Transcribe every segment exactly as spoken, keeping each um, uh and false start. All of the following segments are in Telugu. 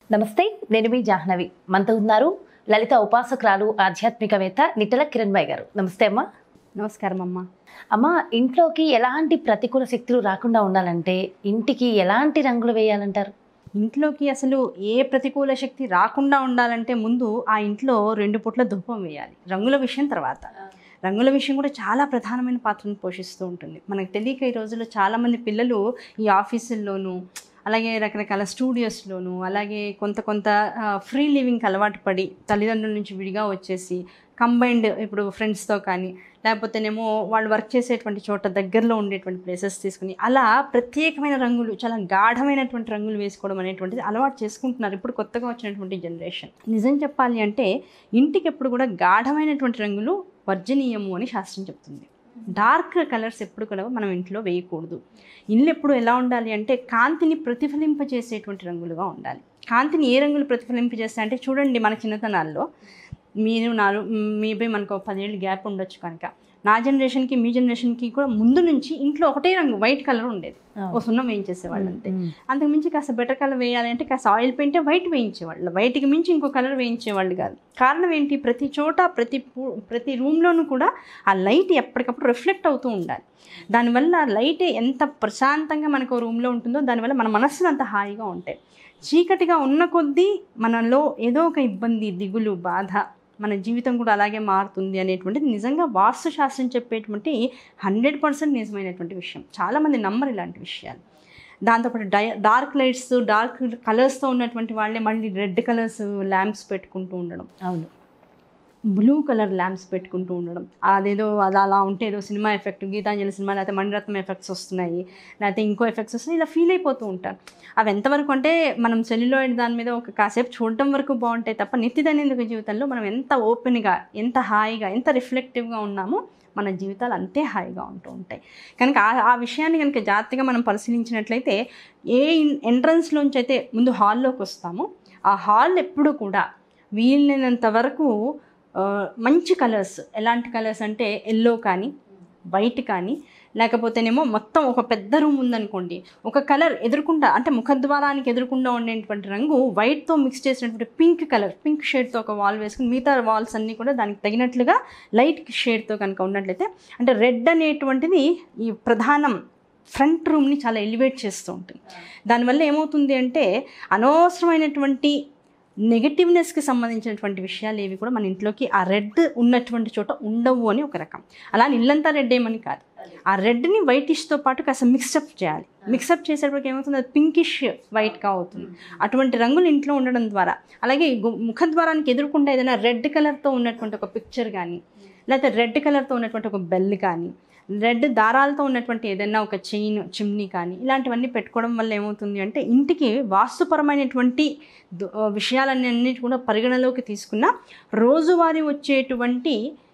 నమస్తే, నేను మీ జాహ్నవి. మనతో ఉన్నారు లలిత ఉపాసకురాలు ఆధ్యాత్మికవేత్త నిట్టల కిరణ్మయ్య గారు. నమస్తే అమ్మ. నమస్కారం అమ్మ. అమ్మ, ఇంట్లోకి ఎలాంటి ప్రతికూల శక్తులు రాకుండా ఉండాలంటే ఇంటికి ఎలాంటి రంగులు వేయాలంటారు? ఇంట్లోకి అసలు ఏ ప్రతికూల శక్తి రాకుండా ఉండాలంటే ముందు ఆ ఇంట్లో రెండు పూట్ల ధూపం వేయాలి. రంగుల విషయం తర్వాత. రంగుల విషయం కూడా చాలా ప్రధానమైన పాత్రను పోషిస్తూ ఉంటుంది. మనకు తెలియక ఈ రోజుల్లో చాలామంది పిల్లలు ఈ ఆఫీసుల్లోనూ అలాగే రకరకాల స్టూడియోస్లోనూ అలాగే కొంత కొంత ఫ్రీ లివింగ్కి అలవాటు పడి తల్లిదండ్రుల నుంచి విడిగా వచ్చేసి కంబైన్డ్ ఇప్పుడు ఫ్రెండ్స్తో కానీ లేకపోతేనేమో వాళ్ళు వర్క్ చేసేటువంటి చోట దగ్గరలో ఉండేటువంటి ప్లేసెస్ తీసుకుని అలా ప్రత్యేకమైన రంగులు, చాలా గాఢమైనటువంటి రంగులు వేసుకోవడం అనేటువంటిది అలవాటు చేసుకుంటున్నారు ఇప్పుడు కొత్తగా వచ్చినటువంటి జనరేషన్. నిజం చెప్పాలి అంటే ఇంటికి ఎప్పుడు కూడా గాఢమైనటువంటి రంగులు వర్జనీయము అని శాస్త్రం చెప్తుంది. డార్క్ కలర్స్ ఎప్పుడు కూడా మనం ఇంట్లో వేయకూడదు. ఇల్లు ఎప్పుడు ఎలా ఉండాలి అంటే కాంతిని ప్రతిఫలింపజేసేటువంటి రంగులుగా ఉండాలి. కాంతిని ఏ రంగులు ప్రతిఫలింపజేస్తాయి అంటే చూడండి, మన చిన్నతనాల్లో మీరు నాలుగు మేబీ మనకు పదేళ్ళు గ్యాప్ ఉండొచ్చు కనుక నా జనరేషన్కి మీ జనరేషన్కి కూడా ముందు నుంచి ఇంట్లో ఒకటే రంగు వైట్ కలర్ ఉండేది. ఒక సున్నం వేయించేసేవాళ్ళు అంతే. అంతకు మించి కాస్త బెటర్ కలర్ వేయాలి అంటే కాస్త ఆయిల్ పెయింటే వైట్ వేయించేవాళ్ళు. వైట్కి మించి ఇంకో కలర్ వేయించేవాళ్ళు కాదు. కారణం ఏంటి? ప్రతి చోట ప్రతి ప్రతి రూమ్లోనూ కూడా ఆ లైట్ ఎప్పటికప్పుడు రిఫ్లెక్ట్ అవుతూ ఉండాలి. దానివల్ల లైట్ ఎంత ప్రశాంతంగా మనకు రూమ్లో ఉంటుందో దానివల్ల మన మనస్సులు అంత హాయిగా ఉంటాయి. చీకటిగా ఉన్న కొద్దీ మనలో ఏదో ఒక ఇబ్బంది, దిగులు, బాధ, మన జీవితం కూడా అలాగే మారుతుంది అనేటువంటిది నిజంగా వాస్తు శాస్త్రం చెప్పేటువంటి హండ్రెడ్ పర్సెంట్ నిజమైనటువంటి విషయం. చాలామంది నమ్మరు ఇలాంటి విషయాలు. దాంతోపాటు డై డార్క్ లైట్స్, డార్క్ కలర్స్తో ఉన్నటువంటి వాళ్ళే మళ్ళీ రెడ్ కలర్స్ ల్యాంప్స్ పెట్టుకుంటూ ఉండడం, అవును, బ్లూ కలర్ ల్యాంప్స్ పెట్టుకుంటూ ఉండడం, అదేదో అది అలా ఉంటే ఏదో సినిమా ఎఫెక్ట్, గీతాంజలి సినిమా లేకపోతే మణిరత్నం ఎఫెక్ట్స్ వస్తున్నాయి, లేకపోతే ఇంకో ఎఫెక్ట్స్ వస్తున్నాయి, ఇలా ఫీల్ అయిపోతూ ఉంటారు. అవి ఎంతవరకు అంటే మనం సెల్యులాయిడ్ దాని మీద ఒక కాసేపు చూడటం వరకు బాగుంటాయి తప్ప నిత్యదైనందిక జీవితంలో మనం ఎంత ఓపెన్గా, ఎంత హాయిగా, ఎంత రిఫ్లెక్టివ్గా ఉన్నామో మన జీవితాలు అంతే హాయిగా ఉంటూ ఉంటాయి. కనుక ఆ ఆ విషయాన్ని కనుక జాగ్రత్తగా మనం పరిశీలించినట్లయితే ఏ ఎంట్రన్స్లోంచి అయితే ముందు హాల్లోకి వస్తామో ఆ హాల్ ఎప్పుడు కూడా వీలైనంత వరకు మంచి కలర్స్, ఎలాంటి కలర్స్ అంటే ఎల్లో కానీ వైట్ కానీ లేకపోతేనేమో మొత్తం ఒక పెద్ద రూమ్ ఉందనుకోండి, ఒక కలర్ ఎదురుకుండా అంటే ముఖద్వారానికి ఎదురుకుండా ఉండేటువంటి రంగు వైట్తో మిక్స్ చేసినటువంటి పింక్ కలర్, పింక్ షేడ్తో ఒక వాల్ వేసుకుని మిగతా వాల్స్ అన్నీ కూడా దానికి తగినట్లుగా లైట్ షేడ్తో కనుక ఉన్నట్లయితే, అంటే రెడ్ అనేటువంటిది ఈ ప్రధానం ఫ్రంట్ రూమ్ని చాలా ఎలివేట్ చేస్తూ ఉంటుంది. దానివల్ల ఏమవుతుంది అంటే అనవసరమైనటువంటి నెగటివ్నెస్కి సంబంధించినటువంటి విషయాలు ఏవి కూడా మన ఇంట్లోకి ఆ రెడ్ ఉన్నటువంటి చోట ఉండవు అని ఒక రకం. అలా ఇల్లంతా రెడ్ ఏమని కాదు, ఆ రెడ్ని వైటిష్తో పాటు కాస్త మిక్సప్ చేయాలి. మిక్సప్ చేసేటప్పటికి ఏమవుతుంది, అది పింకిష్ వైట్గా అవుతుంది. అటువంటి రంగులు ఇంట్లో ఉండడం ద్వారా, అలాగే ముఖద్వారానికి ఎదుర్కొంటే ఏదైనా రెడ్ కలర్తో ఉన్నటువంటి ఒక పిక్చర్ కానీ లేకపోతే రెడ్ కలర్తో ఉన్నటువంటి ఒక బెల్ కానీ రెడ్ దారాలతో ఉన్నటువంటి ఏదైనా ఒక చైన్, చిమ్నీ కానీ ఇలాంటివన్నీ పెట్టుకోవడం వల్ల ఏమవుతుంది అంటే ఇంటికి వాస్తుపరమైనటువంటి విషయాలన్నీ కూడా పరిగణలోకి తీసుకున్న రోజువారీ వచ్చేటువంటి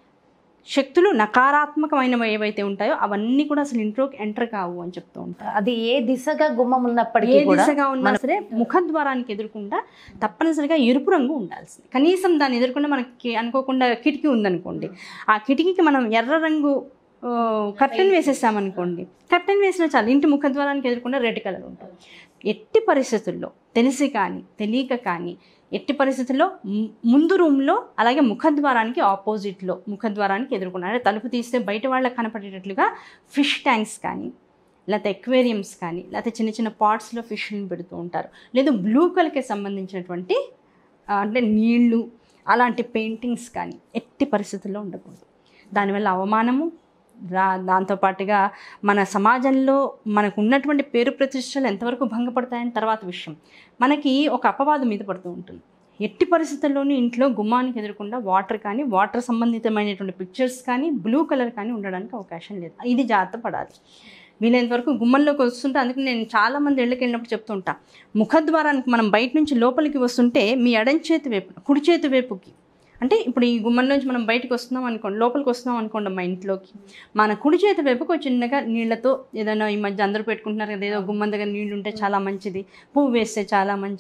శక్తులు నకారాత్మకమైనవి ఏవైతే ఉంటాయో అవన్నీ కూడా అసలు ఇంట్లోకి ఎంటర్ కావు అని చెప్తూ ఉంటారు. అది ఏ దిశగా గుమ్మం ఉన్నప్పటికీ, ఏ దిశగా ఉన్నా సరే ముఖద్వారానికి ఎదుర్కొండా తప్పనిసరిగా ఎరుపు రంగు ఉండాల్సింది. కనీసం దాన్ని ఎదుర్కొంటే మనకి అనుకోకుండా కిటికీ ఉందనుకోండి, ఆ కిటికీకి మనం ఎర్ర రంగు కర్టెన్ వేసేసామనుకోండి, కర్టెన్ వేసిన చాలు ఇంటి ముఖద్వారానికి ఎదుర్కొంటే రెడ్ కలర్ ఉంటుంది. ఎట్టి పరిస్థితుల్లో తెలిసి కానీ తెలియక కానీ ఎట్టి పరిస్థితుల్లో ముందు రూమ్లో అలాగే ముఖద్వారానికి ఆపోజిట్లో ముఖద్వారానికి ఎదుర్కొన్నారు, అంటే తలుపు తీస్తే బయట వాళ్ళకి కనపడేటట్లుగా ఫిష్ ట్యాంక్స్ కానీ లేకపోతే ఎక్వేరియంస్ కానీ లేకపోతే చిన్న చిన్న పాట్స్లో ఫిష్ని పెడుతూ ఉంటారు. లేదు బ్లూ కలర్కి సంబంధించినటువంటి అంటే నీళ్లు అలాంటి పెయింటింగ్స్ కానీ ఎట్టి పరిస్థితుల్లో ఉండకూడదు. దానివల్ల అవమానము, రా దాంతోపాటుగా మన సమాజంలో మనకు ఉన్నటువంటి పేరు ప్రతిష్టలు ఎంతవరకు భంగపడతాయని తర్వాత విషయం. మనకి ఒక అపవాదం మీద పడుతూ ఉంటుంది. ఎట్టి పరిస్థితుల్లోనూ ఇంట్లో గుమ్మానికి ఎదురకుండా వాటర్ కానీ వాటర్ సంబంధితమైనటువంటి పిక్చర్స్ కానీ బ్లూ కలర్ కానీ ఉండడానికి అవకాశం లేదు. ఇది జాగ్రత్త పడాలి. వీలైనంత వరకు గుమ్మంలోకి వస్తుంటే, అందుకే నేను చాలామంది ఇళ్ళకి వెళ్ళినప్పుడు చెప్తుంటా, ముఖద్వారానికి మనం బయట నుంచి లోపలికి వస్తుంటే మీ ఎడం చేతి వైపు, కుడి చేతి వైపుకి, అంటే ఇప్పుడు ఈ గుమ్మం నుంచి మనం బయటకు వస్తున్నాం అనుకోండి, లోపలికి వస్తున్నాం అనుకోండి మా ఇంట్లోకి, మన కుడి చేతి వైపుకు చిన్నగా నీళ్లతో ఏదైనా ఈ మధ్య అందరూ పెట్టుకుంటున్నారు కదా, ఏదో గుమ్మం దగ్గర నీళ్ళు ఉంటే చాలా మంచిది, పువ్వు వేస్తే చాలా మంచిది,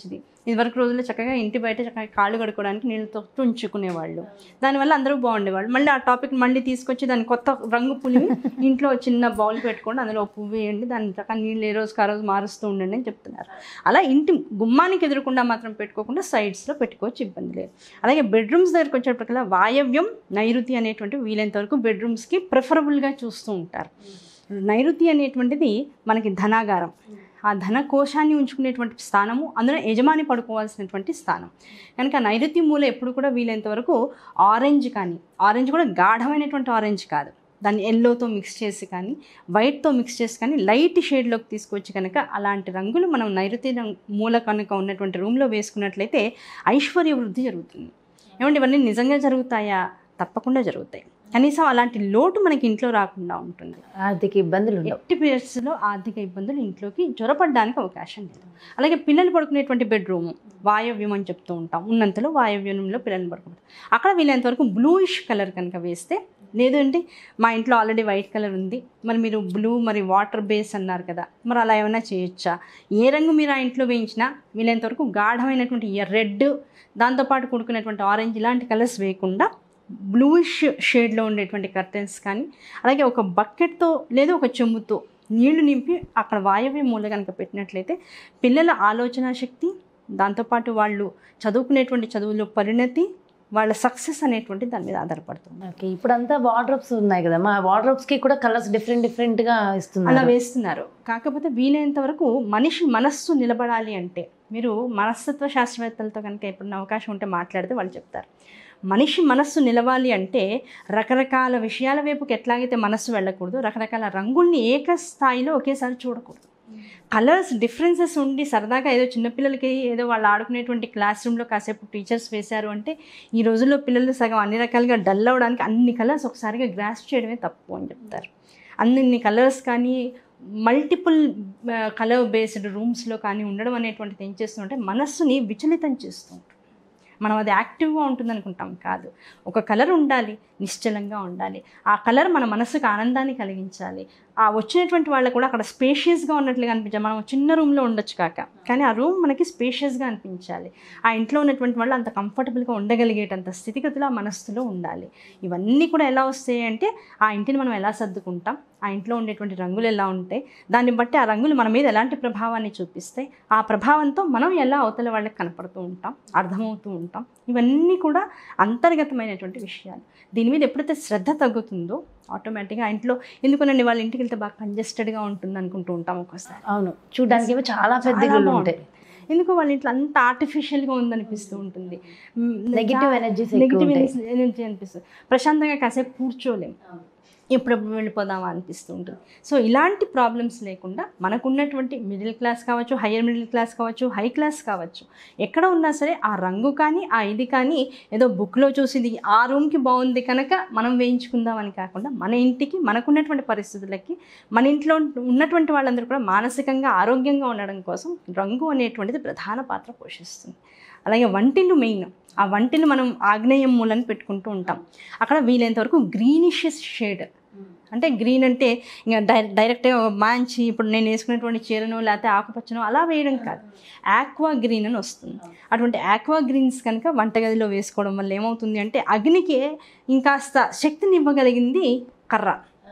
ఇదివరకు రోజుల్లో చక్కగా ఇంటి బయట చక్కగా కాళ్ళు కడుక్కోవడానికి నీళ్ళతో ఉంచుకునేవాళ్ళు. దానివల్ల అందరూ బాగుండేవాళ్ళు. మళ్ళీ ఆ టాపిక్ మళ్ళీ తీసుకొచ్చి దాన్ని కొత్త రంగు పులివి ఇంట్లో చిన్న బౌల్ పెట్టుకోండి, అందులో పువ్వు వేయండి, దాన్ని చక్కగా నీళ్ళు ఏ రోజుకి ఆ రోజు మారుస్తూ ఉండండి అని చెప్తున్నారు. అలా ఇంటి గుమ్మానికి ఎదురకుండా మాత్రం పెట్టుకోకుండా సైడ్స్లో పెట్టుకోవచ్చు, ఇబ్బంది లేదు. అలాగే బెడ్రూమ్స్ దగ్గరికి వచ్చేటప్పటికల్లా వాయవ్యం నైరుతి అనేటువంటి వీలైనంత వరకు బెడ్రూమ్స్కి ప్రిఫరబుల్గా చూస్తూ ఉంటారు. నైరుతి అనేటువంటిది మనకి ధనాగారం, ఆ ధన కోశాన్ని ఉంచుకునేటువంటి స్థానము, అందులో యజమాని పడుకోవాల్సినటువంటి స్థానం. కనుక నైరుతి మూల ఎప్పుడు కూడా వీలైనంత వరకు ఆరెంజ్ కానీ, ఆరెంజ్ కూడా గాఢమైనటువంటి ఆరెంజ్ కాదు, దాన్ని ఎల్లోతో మిక్స్ చేసి కానీ వైట్తో మిక్స్ చేసి కానీ లైట్ షేడ్లోకి తీసుకొచ్చి కనుక అలాంటి రంగులు మనం నైరుతి మూల కనుక ఉన్నటువంటి రూమ్లో వేసుకున్నట్లయితే ఐశ్వర్య వృద్ధి జరుగుతుంది. ఏమంటే ఇవన్నీ నిజంగా జరుగుతాయా? తప్పకుండా జరుగుతాయి. కనీసం అలాంటి లోటు మనకి ఇంట్లో రాకుండా ఉంటుంది. ఆర్థిక ఇబ్బందులు ఎట్టి పీరియడ్స్లో ఆర్థిక ఇబ్బందులు ఇంట్లోకి జ్వరపడడానికి అవకాశం లేదు. అలాగే పిల్లలు పడుకునేటువంటి బెడ్రూము వాయవ్యం అని చెప్తూ ఉంటాం, ఉన్నంతలో వాయవ్యంలో పిల్లలు పడుకుంటారు. అక్కడ వీలైనంత వరకు బ్లూయిష్ కలర్ కనుక వేస్తే, లేదంటే మా ఇంట్లో ఆల్రెడీ వైట్ కలర్ ఉంది, మరి మీరు బ్లూ మరి వాటర్ బేస్ అన్నారు కదా, మరి అలా ఏమైనా చేయొచ్చా? ఏ రంగు మీరు ఆ ఇంట్లో వేయించినా వీలైనంత వరకు గాఢమైనటువంటి రెడ్, దాంతోపాటు కూడుకునేటువంటి ఆరెంజ్ ఇలాంటి కలర్స్ వేయకుండా బ్లూయిష్ షేడ్లో ఉండేటువంటి కర్టెన్స్ కానీ, అలాగే ఒక బకెట్తో లేదా ఒక చెంబుతో నీళ్లు నింపి అక్కడ వాయవ్య మూల కనుక పెట్టినట్లయితే పిల్లల ఆలోచన శక్తి, దాంతోపాటు వాళ్ళు చదువుకునేటువంటి చదువులో పరిణతి, వాళ్ళ సక్సెస్ అనేటువంటి దాని మీద ఆధారపడుతుంది. ఓకే, ఇప్పుడంతా వార్డ్రోబ్స్ ఉన్నాయి కదా, మా వార్డ్రోబ్స్కి కూడా కలర్స్ డిఫరెంట్ డిఫరెంట్గా ఇస్తున్నారు, అలా వేస్తున్నారు. కాకపోతే వీలైనంత వరకు మనిషి మనస్సు నిలబడాలి అంటే, మీరు మనస్తత్వ శాస్త్రవేత్తలతో కనుక ఎప్పుడైనా అవకాశం ఉంటే మాట్లాడితే వాళ్ళు చెప్తారు, మనిషి మనస్సు నిలవాలి అంటే రకరకాల విషయాల వైపుకి ఎట్లాగైతే మనస్సు వెళ్ళకూడదు, రకరకాల రంగుల్ని ఏకస్థాయిలో ఒకేసారి చూడకూడదు. కలర్స్ డిఫరెన్సెస్ ఉండి సరదాగా ఏదో చిన్నపిల్లలకి ఏదో వాళ్ళు ఆడుకునేటువంటి క్లాస్ రూమ్లో కాసేపు టీచర్స్ వేశారు అంటే, ఈ రోజుల్లో పిల్లలు సగం అన్ని రకాలుగా డల్ అవ్వడానికి అన్ని కలర్స్ ఒకసారిగా గ్రాస్ప్ చేయడమే తప్పు అని చెప్తారు. అన్ని కలర్స్ కానీ మల్టిపుల్ కలర్ బేస్డ్ రూమ్స్లో కానీ ఉండడం అనేటువంటిది ఏం చేస్తుందంటే మనస్సుని విచలితం చేస్తూ ఉంటుంది. మనం అది యాక్టివ్గా ఉంటుంది అనుకుంటాం, కాదు. ఒక కలర్ ఉండాలి, నిశ్చలంగా ఉండాలి. ఆ కలర్ మన మనసుకు ఆనందాన్ని కలిగించాలి. ఆ వచ్చినటువంటి వాళ్ళకు కూడా అక్కడ స్పేషియస్గా ఉన్నట్లుగా అనిపించాలి. మనం చిన్న రూమ్లో ఉండొచ్చు కాక, కానీ ఆ రూమ్ మనకి స్పేషియస్గా అనిపించాలి. ఆ ఇంట్లో ఉన్నటువంటి వాళ్ళు అంత కంఫర్టబుల్గా ఉండగలిగేటంత స్థితిగతులు ఆ మనస్సులో ఉండాలి. ఇవన్నీ కూడా ఎలా వస్తాయి అంటే, ఆ ఇంటిని మనం ఎలా సర్దుకుంటాం, ఆ ఇంట్లో ఉండేటువంటి రంగులు ఎలా ఉంటాయి, దాన్ని బట్టి ఆ రంగులు మన మీద ఎలాంటి ప్రభావాన్ని చూపిస్తాయి, ఆ ప్రభావంతో మనం ఎలా అవతల వాళ్ళకి కనపడుతూ ఉంటాం, అర్థమవుతూ ఉంటాం. ఇవన్నీ కూడా అంతర్గతమైనటువంటి విషయాలు. దీని మీద ఎప్పుడైతే శ్రద్ధ తగ్గుతుందో ఆటోమేటిక్గా ఇంట్లో, ఎందుకనండి వాళ్ళ ఇంటికి వెళ్తే బాగా కంజెస్టెడ్గా ఉంటుంది అనుకుంటూ ఉంటాం ఒక్కోసారి. అవును, చూడడానికి చాలా పెద్ద ఇల్లు ఉంటాయి, ఎందుకో వాళ్ళ ఇంట్లో అంత ఆర్టిఫిషియల్గా ఉందనిపిస్తూ ఉంటుంది. నెగిటివ్ ఎనర్జీ నెగిటివ్ ఎనర్జీ అనిపిస్తుంది. ప్రశాంతంగా కాసేపు కూర్చోలేము, ఎప్పుడెప్పుడు వెళ్ళిపోదామా అనిపిస్తూ ఉంటుంది. సో ఇలాంటి ప్రాబ్లమ్స్ లేకుండా మనకున్నటువంటి మిడిల్ క్లాస్ కావచ్చు, హయ్యర్ మిడిల్ క్లాస్ కావచ్చు, హై క్లాస్ కావచ్చు, ఎక్కడ ఉన్నా సరే ఆ రంగు కానీ ఆ ఇది కానీ ఏదో బుక్లో చూసింది ఆ రూమ్కి బాగుంది కనుక మనం వేయించుకుందామని కాకుండా, మన ఇంటికి మనకున్నటువంటి పరిస్థితులకి, మన ఇంట్లో ఉన్నటువంటి వాళ్ళందరూ కూడా మానసికంగా ఆరోగ్యంగా ఉండడం కోసం రంగు అనేటువంటిది ప్రధాన పాత్ర పోషిస్తుంది. అలాగే వంటిల్లు మెయిన్. ఆ వంటిల్లు మనం ఆగ్నేయం మూలని పెట్టుకుంటూ ఉంటాం. అక్కడ వీలైనంత వరకు గ్రీనిష్ షేడ్, అంటే గ్రీన్ అంటే ఇంకా డై డైరెక్ట్గా మంచి ఇప్పుడు నేను వేసుకునేటువంటి చీరను లేకపోతే ఆకుపచ్చను అలా వేయడం కాదు, ఆక్వా గ్రీన్ అని వస్తుంది. అటువంటి ఆక్వా గ్రీన్స్ కనుక వంటగదిలో వేసుకోవడం వల్ల ఏమవుతుంది అంటే, అగ్నికి ఇంకాస్త శక్తిని ఇవ్వగలిగింది కర్ర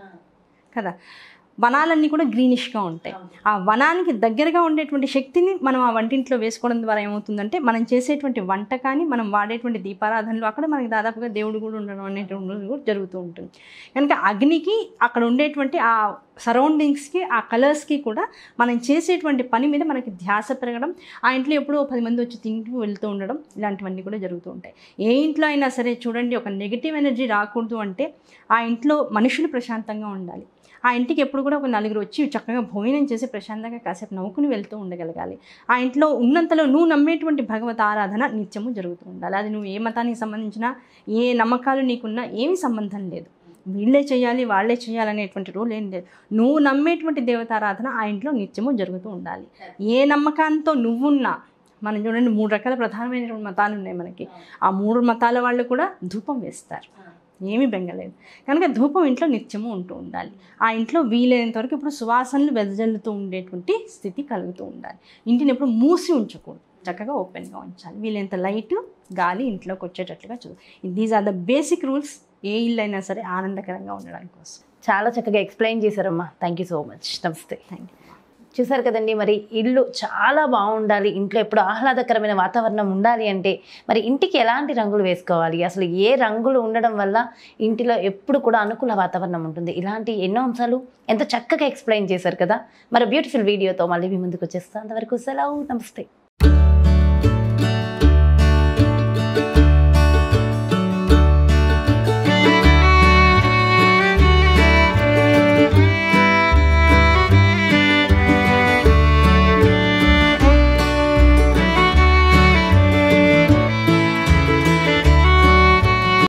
కదా. వనాలన్నీ కూడా గ్రీనిష్గా ఉంటాయి. ఆ వనానికి దగ్గరగా ఉండేటువంటి శక్తిని మనం ఆ వంటింట్లో వేసుకోవడం ద్వారా ఏమవుతుందంటే, మనం చేసేటువంటి వంట కానీ మనం వాడేటువంటి దీపారాధనలు అక్కడ మనకి దాదాపుగా దేవుడు కూడా ఉండడం అనేటువంటి కూడా జరుగుతూ ఉంటుంది. కనుక అగ్నికి అక్కడ ఉండేటువంటి ఆ సరౌండింగ్స్కి, ఆ కలర్స్కి కూడా మనం చేసేటువంటి పని మీద మనకి ధ్యాస పెరగడం, ఆ ఇంట్లో ఎప్పుడో పది మంది వచ్చి తింటూ వెళ్తూ ఉండడం, ఇలాంటివన్నీ కూడా జరుగుతూ ఉంటాయి. ఏ ఇంట్లో అయినా సరే చూడండి, ఒక నెగిటివ్ ఎనర్జీ రాకూడదు అంటే ఆ ఇంట్లో మనుషులు ప్రశాంతంగా ఉండాలి. ఆ ఇంటికి ఎప్పుడు కూడా ఒక నలుగురు వచ్చి చక్కగా భోజనం చేసి ప్రశాంతంగా కాసేపు నవ్వుకుని వెళ్తూ ఉండగలగాలి. ఆ ఇంట్లో ఉన్నంతలో నువ్వు నమ్మేటువంటి భగవత్ ఆరాధన నిత్యము జరుగుతూ ఉండాలి. అది నువ్వు ఏ మతానికి సంబంధించినా, ఏ నమ్మకాలు నీకున్నా ఏమీ సంబంధం లేదు. వీళ్ళే చేయాలి వాళ్ళే చేయాలనేటువంటి రూల్ ఏం లేదు. నువ్వు నమ్మేటువంటి దేవతారాధన ఆ ఇంట్లో నిత్యము జరుగుతూ ఉండాలి. ఏ నమ్మకాంతో నువ్వున్నా, మనం చూడండి మూడు రకాల ప్రధానమైనటువంటి మతాలు ఉన్నాయి మనకి. ఆ మూడు మతాల వాళ్ళు కూడా ధూపం వేస్తారు, ఏమీ బెంగలేదు. కనుక ధూపం ఇంట్లో నిత్యము ఉంటూ ఉండాలి. ఆ ఇంట్లో వీలైనంత వరకు ఇప్పుడు సువాసనలు వెదజల్లుతూ ఉండేటువంటి స్థితి కలుగుతూ ఉండాలి. ఇంటిని ఎప్పుడు మూసి ఉంచకూడదు. చక్కగా ఓపెన్గా ఉంచాలి. వీలైనంత లైట్ గాలి ఇంట్లోకి వచ్చేటట్లుగా చూ these are the basic rules ఏ ఇల్లు అయినా సరే ఆనందకరంగా ఉండడానికి కోసం. చాలా చక్కగా ఎక్స్ప్లెయిన్ చేశారమ్మా. Thank you so much. నమస్తే. Thank you. చూసారు కదండి, మరి ఇల్లు చాలా బాగుండాలి, ఇంట్లో ఎప్పుడు ఆహ్లాదకరమైన వాతావరణం ఉండాలి అంటే మరి ఇంటికి ఎలాంటి రంగులు వేసుకోవాలి, అసలు ఏ రంగులు ఉండడం వల్ల ఇంటిలో ఎప్పుడు కూడా అనుకూల వాతావరణం ఉంటుంది, ఇలాంటి ఎన్నో అంశాలు ఎంత చక్కగా ఎక్స్ప్లెయిన్ చేశారు కదా. మరి బ్యూటిఫుల్ వీడియోతో మళ్ళీ మీ ముందుకు వచ్చేస్తాను. అంతవరకు సెలవు. నమస్తే.